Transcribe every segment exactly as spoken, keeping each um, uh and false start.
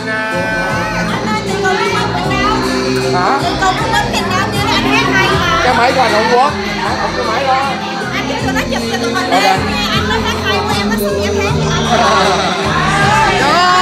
Anh ơi, từ cầu Long Biên mình đâu? Hả? Từ cầu Long Biên mình đâu chứ anh hát hay mà. Cái máy của anh không quốc, không cái máy đó. Anh kêu tụi nó chụp cho tụi mình đi nha. Anh nói hát hay quá em nó xuống em hát cho anh.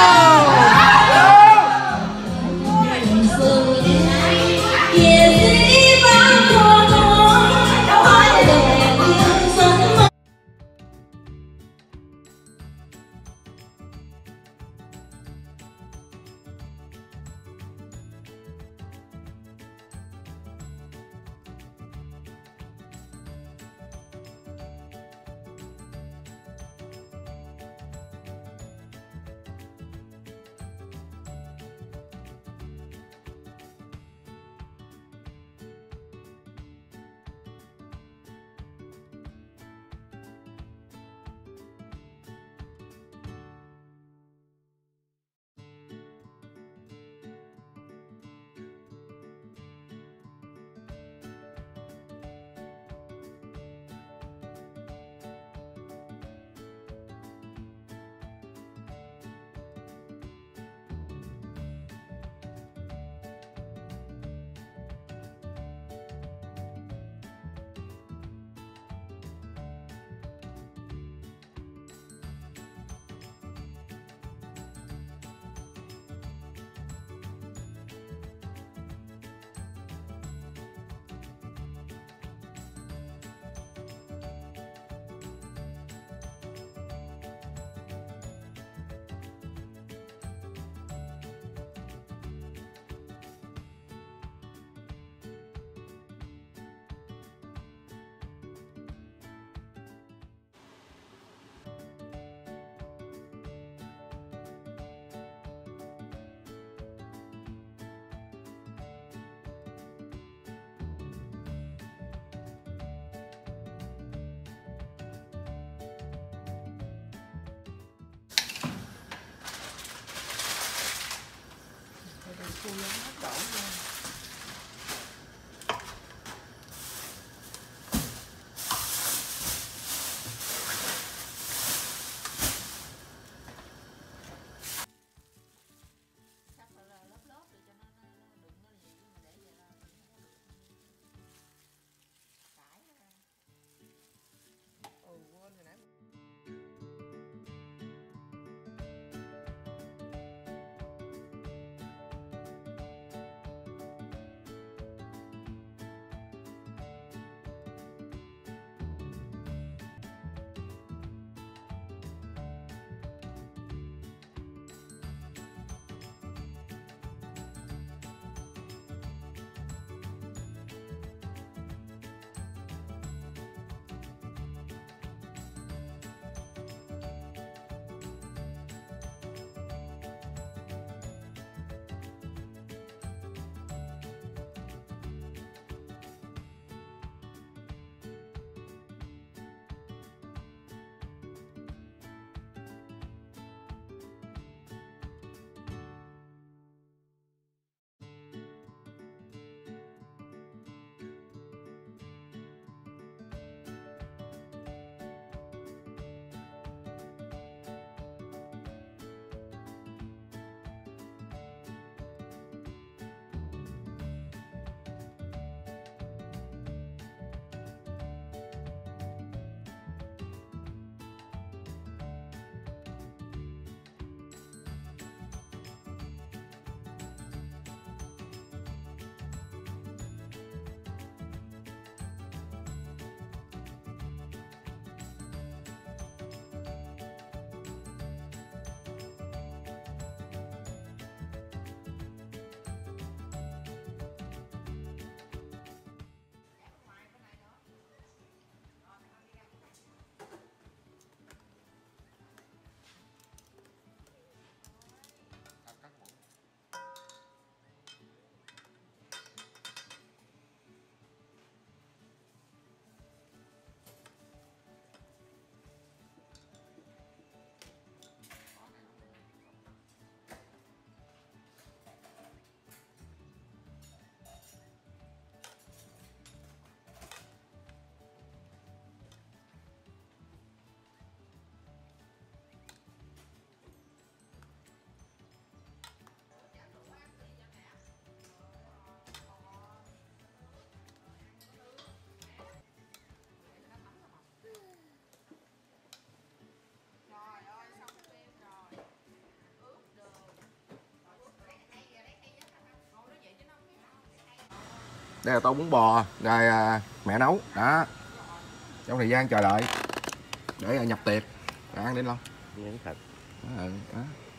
Đây là tô bún bò rồi à, mẹ nấu đó. Trong thời gian chờ đợi để à, nhập tiệc rồi ăn đi Long. Miếng thịt. Đó, đó.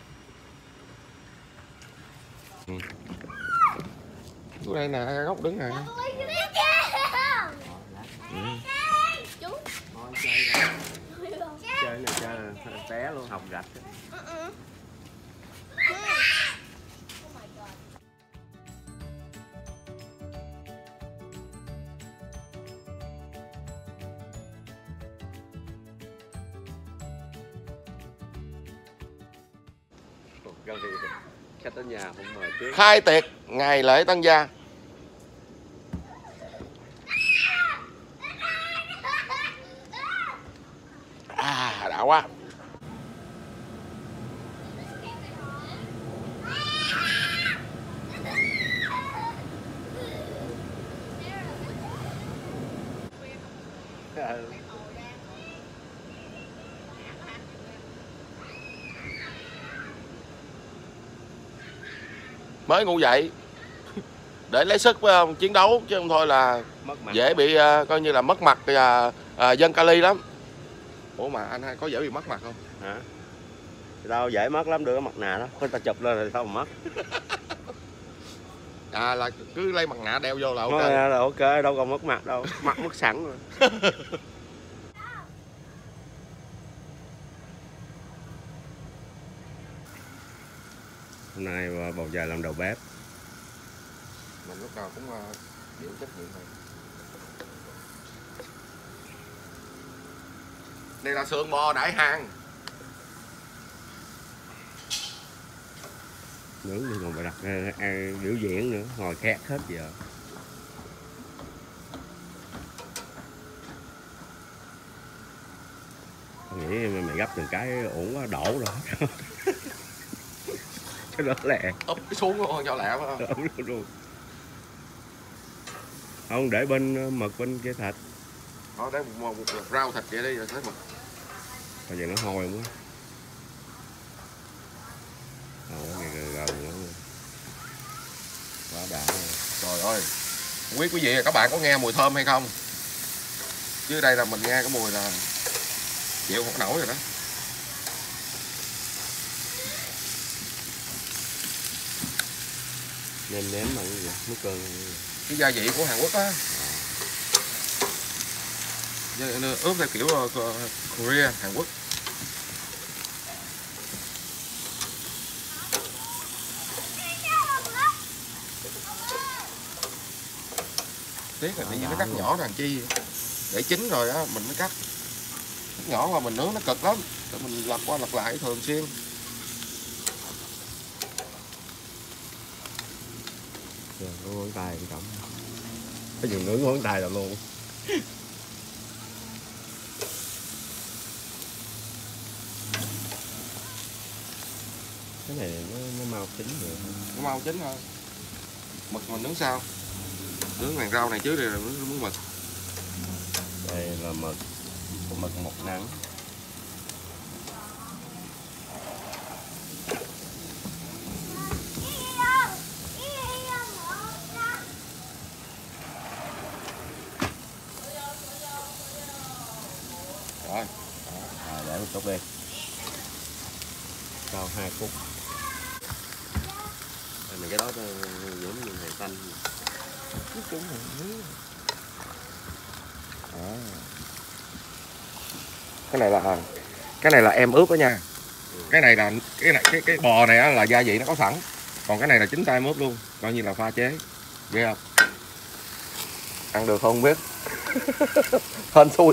Ừ. Đây nè, góc đứng nè. Ừ. Chơi này chơi té luôn, học gạch. Khách đến nhà không mời trước. Khai tiệc ngày lễ tân gia. À, đã quá. Mới ngủ dậy để lấy sức phải không, chiến đấu chứ không thôi là dễ bị uh, coi như là mất mặt uh, uh, dân Cali lắm. Ủa mà anh có dễ bị mất mặt không? Hả? Đâu dễ mất lắm, đưa cái mặt nạ đó, người ta chụp lên rồi sao mà mất. À là cứ lấy mặt nạ đeo vô là ok. Nói là ok, đâu còn mất mặt đâu, mặt mất sẵn rồi. Hôm nay bầu trời làm đầu bếp. Mình lúc nào cũng uh, chịu trách nhiệm này. Đây là sườn bò đại hàng. Nướng thì còn phải đặt ăn biểu diễn nữa, ngồi khét hết giờ. Tôi nghĩ mày gấp từng cái ổn quá, đổ rồi. Cái đó lẹ. Úp xuống luôn cho lẹ phải không? Đúng luôn. Không, để bên mực bên kia thịt. Đó, để một, một, một rau thịt vậy đi rồi tới mực. Bây giờ nó hôi quá. Ồ, ngày gần gần nữa. Quá đã. Trời ơi. Không biết quý vị các bạn có nghe mùi thơm hay không? Chứ đây là mình nghe cái mùi là chịu không nổi rồi đó. Nêm nếm bằng cái gì? Nước cơm. Cái gia vị của Hàn Quốc á. Ướp theo kiểu uh, Korea, Hàn Quốc. Tiếc là tự nhiên nó cắt nhỏ làm chi vậy? Để chín rồi á mình mới cắt. Cắt nhỏ qua mình nướng nó cực lắm. Để mình lật qua lật lại thường xuyên. Rồi, ngón tay trọng. Cái gì nướng ngón tay là luôn. Cái này nó, nó mau chín rồi. Nó mau chín thôi. Mực mình nướng sao? Nướng hàng rau này trước rồi nướng, nướng mực. Đây là mực. Mực một nắng. Rồi. À, để một chút đi. Sau hai phút. Mình cái đó giống như này xanh. À. Cái này là cái này là em ướp đó nha. Ừ. Cái này là cái này cái cái bò này là gia vị nó có sẵn. Còn cái này là chính tay em ướp luôn, coi như là pha chế. Ghê không? Ăn được không biết. Hên xui.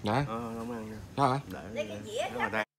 Hả? Ờ, không ăn nha. Sao hả? Để nếu mà đang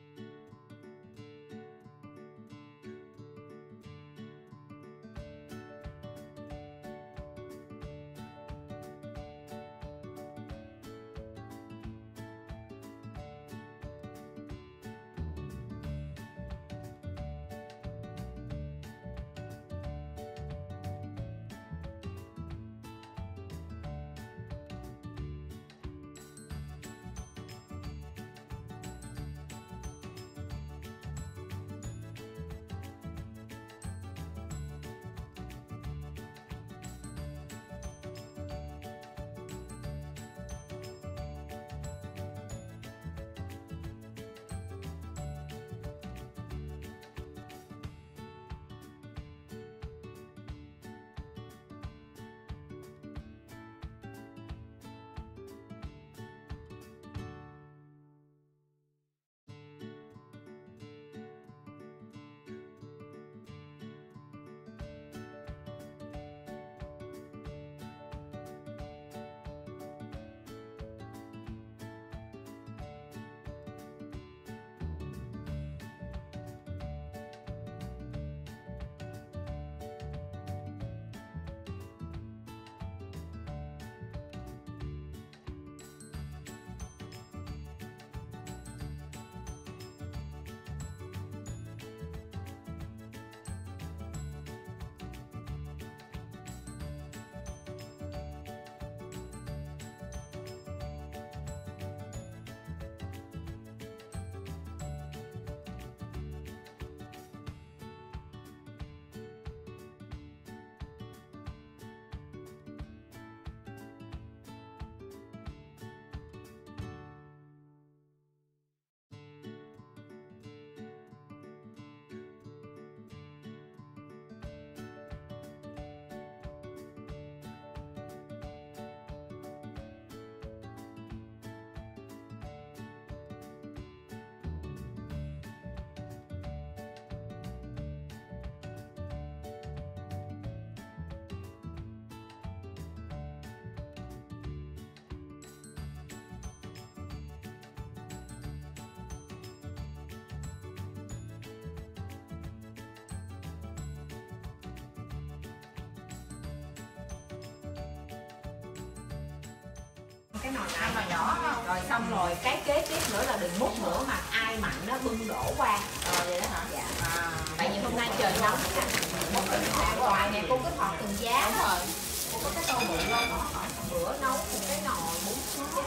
cái nồi ăn mà nhỏ rồi xong rồi cái kế tiếp nữa là đừng múc nữa mà ai mặn nó bưng đổ qua rồi vậy đó hả? Dạ. À, tại vì hôm nay trời nóng nè, một cái an toàn nè, cô cứ thọt từng giá rồi. Cô có cái tô bự lên bỏ bữa nấu một cái nồi bún sốt.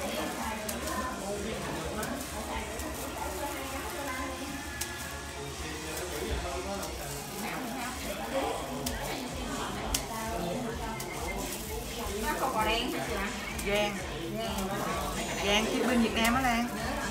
Nó còn bò đen hả chị ạ? Giang Giang khi bên Việt Nam á Lan.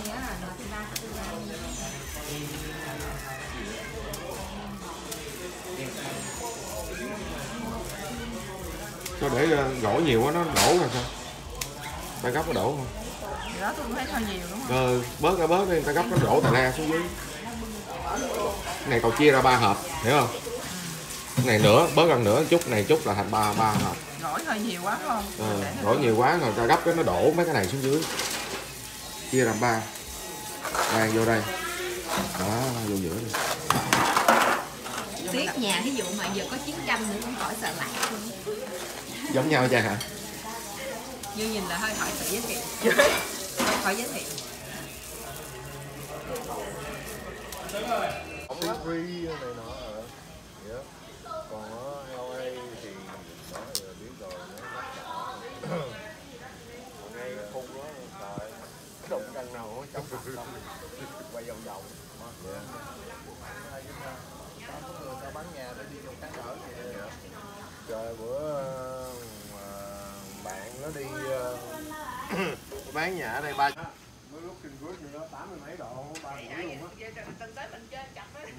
Sao để gỗ nhiều quá nó đổ rồi sao? Ta gấp nó đổ không? Thì đó tôi cũng thấy hơi nhiều đúng không? Ờ, bớt ra bớt đi, ta gấp nó đổ tà la xuống dưới. Cái này cậu chia ra ba hộp, hiểu không? Cái này nữa, bớt ăn nữa chút, này chút là thành ba ba hộp. Gỏi hơi nhiều quá phải không? Ờ, gỏi nhiều quá rồi ta gấp cái nó đổ mấy cái này xuống dưới. Chia làm ba. Đây vô đây. Đó, vô giữa đi. Tiếc nhà ví dụ mà giờ có chiến tranh nữa cũng khỏi sợ lạnh luôn. Giống nhau cha hả? Như nhìn là hơi khỏi sự giới thiệu. Khỏi giới thiệu. free này nọ rồi. Yeah. Còn ở lờ a thì đó giờ biết rồi nó đắt đỏ. Còn ngay khu đó trời đụng căn nào nó trong mặt xong quay vòng vòng. Dạ. Có người ta bán nhà để đi trong cán đỡ vậy. Dạ. Trời bữa bạn nó đi bán nhà ở đây ba mới lúc trên group nữa tám mươi mấy độ ba mươi luôn á. Từng tới mình chơi chặt á.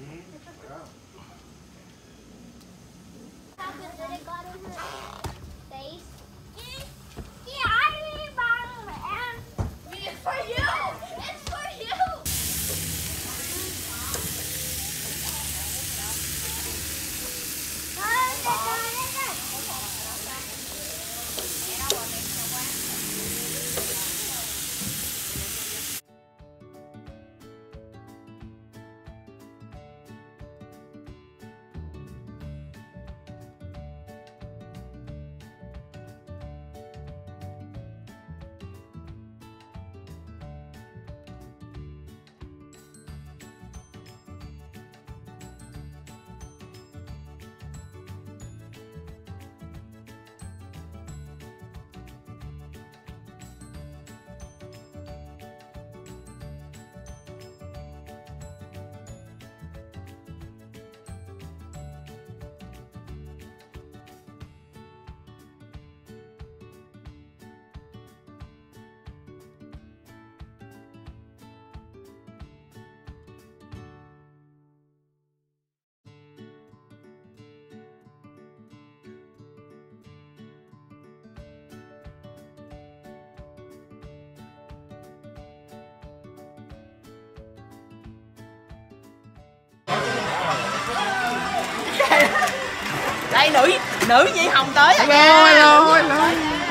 đây nữ nữ Nhi Hồng tới rồi. Hello, hello, hello.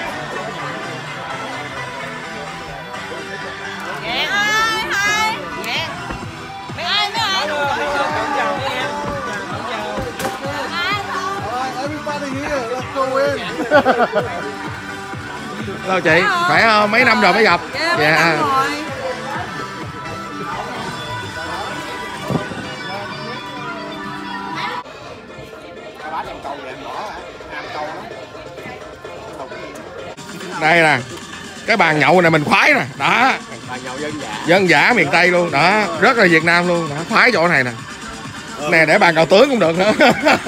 Dạ ơi, hai. Dạ. Mấy ơi, mấy ơi. Everybody here, let's go in. Hello chị, khỏe không? Mấy năm rồi mới gặp. Dạ. Yeah. Đây nè, cái bàn nhậu này mình khoái nè, đó. Bàn nhậu dân dã. Dân dã miền Tây luôn, đó, rất là Việt Nam luôn, đó. Khoái chỗ này nè. Nè để bàn cào tướng cũng được nữa.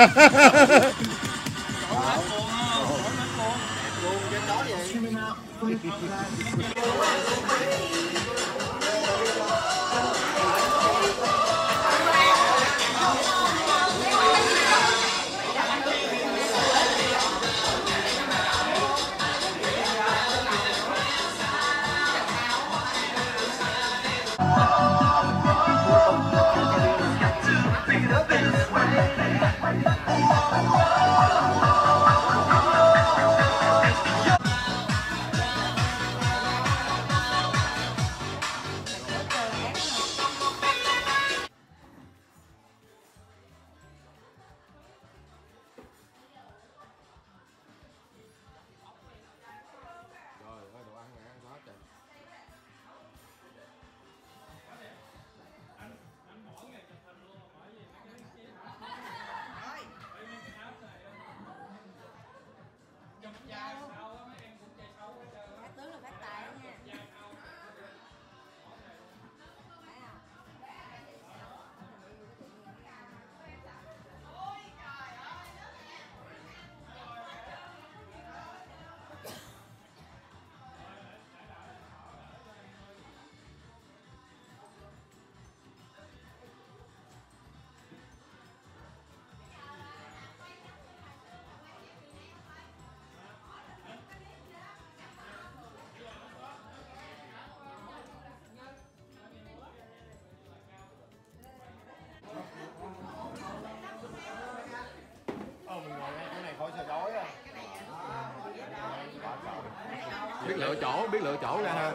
Biết lựa chỗ, biết lựa chỗ ra ha.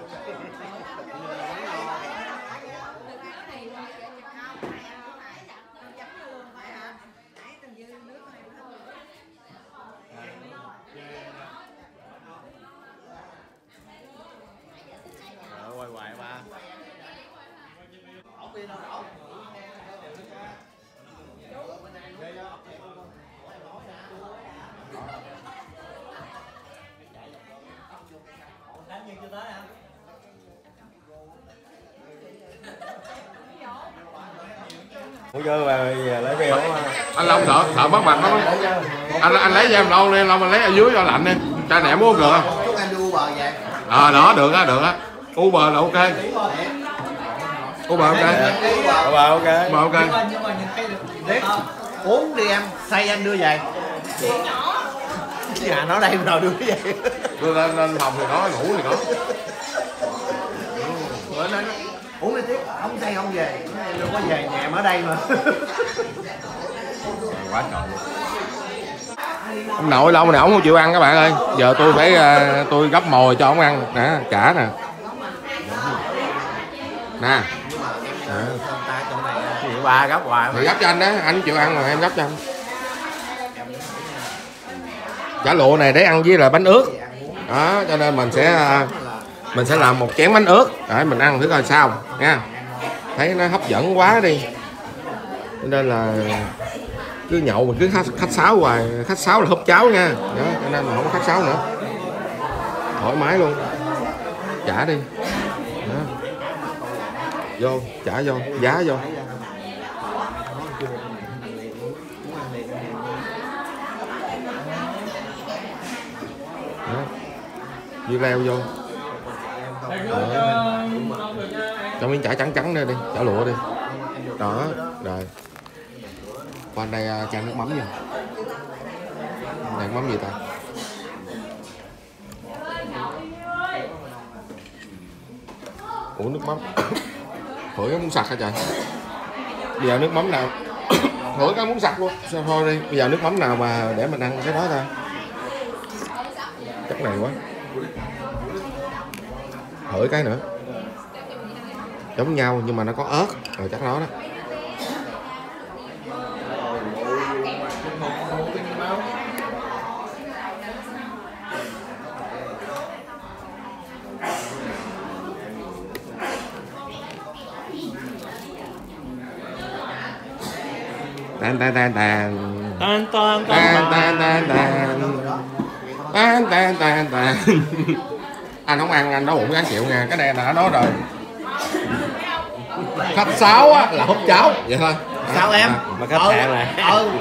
Quay hoài ba. Ủa chơi mà về lấy về không? Anh Long sợ sợ mất mặt lắm. Anh anh lấy cho em Long đi, Long anh lấy ở dưới cho lạnh đi. Cha nẻ muốn được không? Chúc anh đưa Uber vậy. Ờ đó được á, được á. Uber là ok. Uber ok. Uber ok. Uber ok. Đấy. Uống đi em, say anh đưa về. Nhà nó đây nào đưa về. Đưa lên, lên phòng thì có, ngủ thì có. Uống đi tiếp, không say không về. Đâu có về, nhà em ở đây mà. Quá trời luôn. Ông nội Long này ổng không chịu ăn các bạn ơi. Giờ tôi phải uh, tôi gấp mồi cho ổng ăn. Nè, chả nè. Nè. Ba gấp hoài. Thì gấp cho anh đó, anh chịu ăn rồi em gấp cho anh. Chả lụa này để ăn với là bánh ướt. Đó, cho nên mình sẽ mình sẽ làm một chén bánh ướt để mình ăn thử coi sao nha. Thấy nó hấp dẫn quá đi. Cho nên là cứ nhậu mình cứ khách, khách sáo hoài, khách sáo là húp cháo nha. Đó, cho nên mình không có khách sáo nữa. Thoải mái luôn. Chả đi. Đó. Vô, chả vô, giá vô. Đó. Dưa leo vô. Đó. Cho miếng chả trắng trắng đây đi, chả lụa đi. Đó, rồi. Qua đây chan nước mắm vô. Này nước mắm gì ta? Ủa nước mắm. Hỏi muốn sặc hả trời? Bây giờ nước mắm nào? Hửi cái muốn sặc luôn. Sao thôi đi. Bây giờ nước mắm nào mà để mình ăn cái đó ta? Chắc này quá. Hửi cái nữa. Giống nhau nhưng mà nó có ớt. Rồi chắc đó đó. Tan tan tan tan tan tan tan tan tan tan tan tan tan. Anh không ăn anh đói bụng gắng chịu nha, cái này đã nói rồi. Khách sáo á là húp cháo vậy thôi. Sao em mà khách hàng là ừ.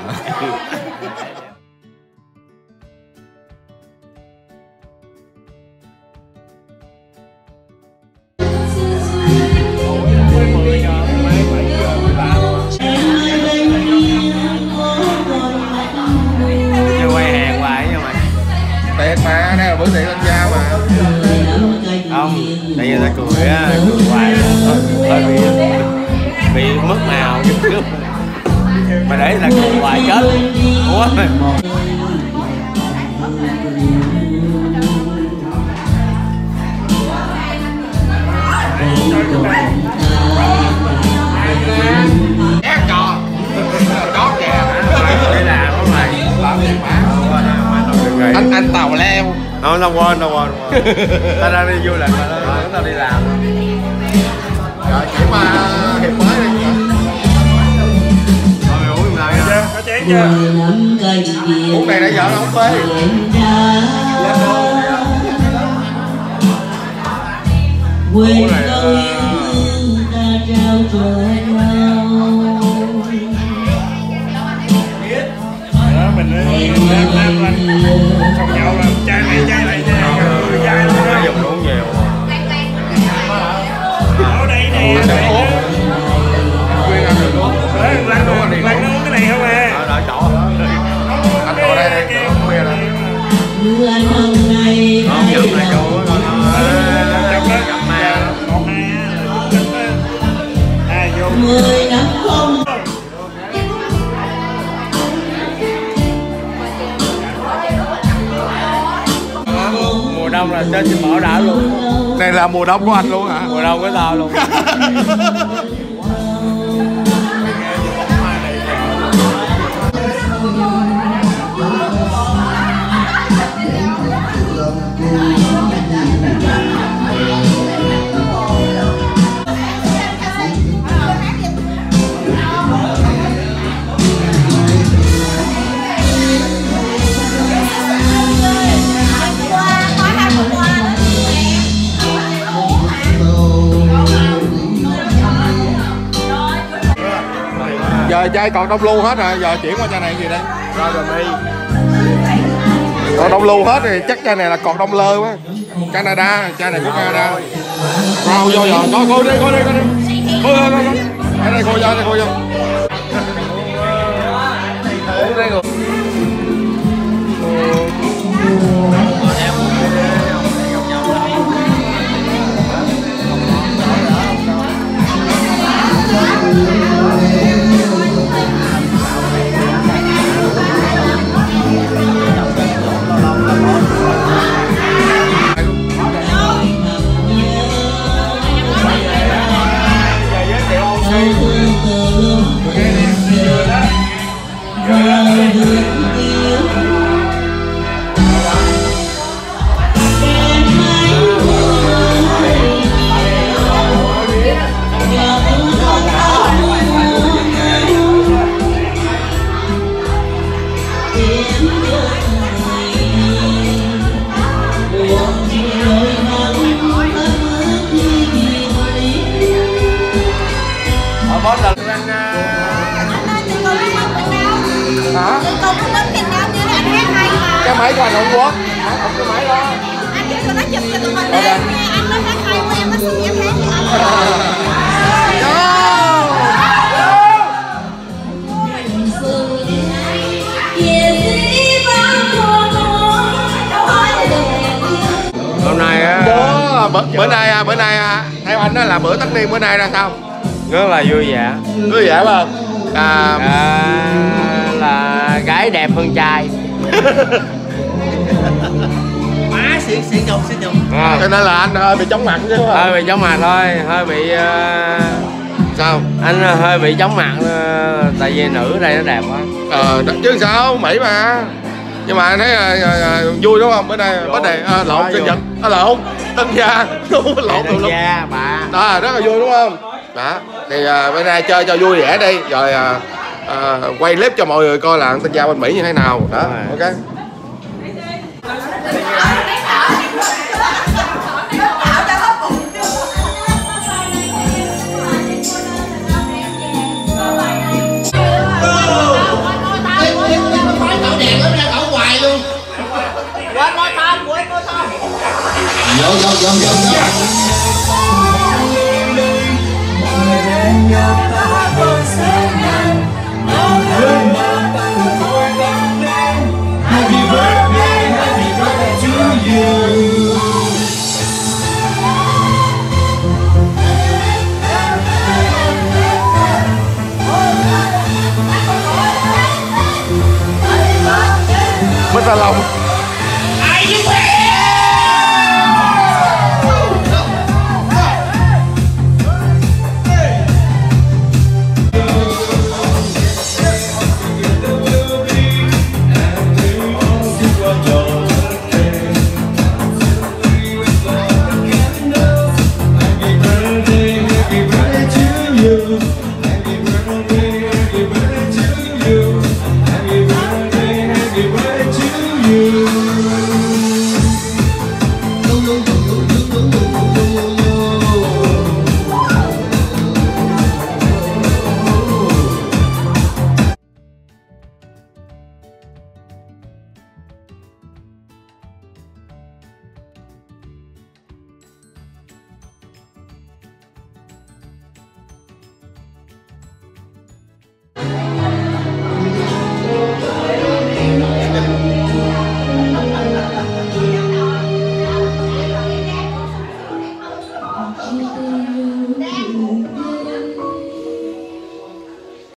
Tiệc mà, đây là bữa tiệc anh gia mà. Không, tại vì ta cười á, cười hoài hơi bị bị mất màu chút chút. Mà để là cười hoài chết. Ủa? Ác trò. Chó kìa. Đi làm đó mày. Làm gì mà? Anh anh tàu leo. Không, tao quên, tao quên. Tao đang đi du lịch mà tao tao đi làm. Rồi chỉ mà hiệp mới đi. Thôi mày uống giùm lại nha. Có chén chưa? Uống này nãy giờ nó không phê. Quên câu yêu thương ta trao cho nhau. Mình lát lát lên xong nhậu là chai này chai này chai nó dùng uống nhiều ở đây nè lát nó uống cái này không à đợi chỗ anh ngồi đây đi uống bia này Như anh hôm nay không nhậu này chỗ gặp mà một hai vô mười năm không mùa đông là trên chim mở đảo luôn. Này là mùa đông của anh luôn hả? Mùa đông của tao luôn. Giờ chai còn đông lưu hết rồi, giờ chuyển qua chai này gì đây? Rồi rồi mi. Còn đông lưu hết thì chắc chai này là còn đông lơ quá. Canada, chai này của Canada. Rau vô giờ, coi coi đi, coi đi, coi đi. Coi coi coi. Ở đây coi vô, đây coi vô. Uống đây rồi. Hả? Cái máy của anh Trung Quốc. Không cái máy đó. Anh kêu tụi nó chụp cho tụi mình đi nha. Anh nói hát hay của em nó xin em hát cho anh. Hôm nay á bữa, bữa nay bữa nay theo anh đó là bữa tất niên bữa nay ra sao? rất là vui vẻ. Vui vẻ không? à, à, là gái đẹp hơn trai. má xịn xịn nhục xịn nhục. À, cho nên là anh hơi bị chóng mặt chứ không? hơi bị chóng mặt thôi, hơi bị uh, Sao? anh hơi bị chóng mặt uh, tại vì nữ ở đây nó đẹp quá. Ờ chứ sao, Mỹ mà. Nhưng mà anh thấy à, à, vui đúng không? Bữa nay bữa nay à, lộn sinh nhật, à, lộn tân gia, lộn tùm lum. Gia bà. Đó rất là vui đúng không? Đó thì à, bữa nay chơi cho vui vẻ đi, rồi à, à, quay clip cho mọi người coi là tân gia bên Mỹ như thế nào. Đó, ok. Quên môi thơm, quên môi thơm. Vô vô vô vô vô. Happy birthday, happy birthday to you. Mít Long.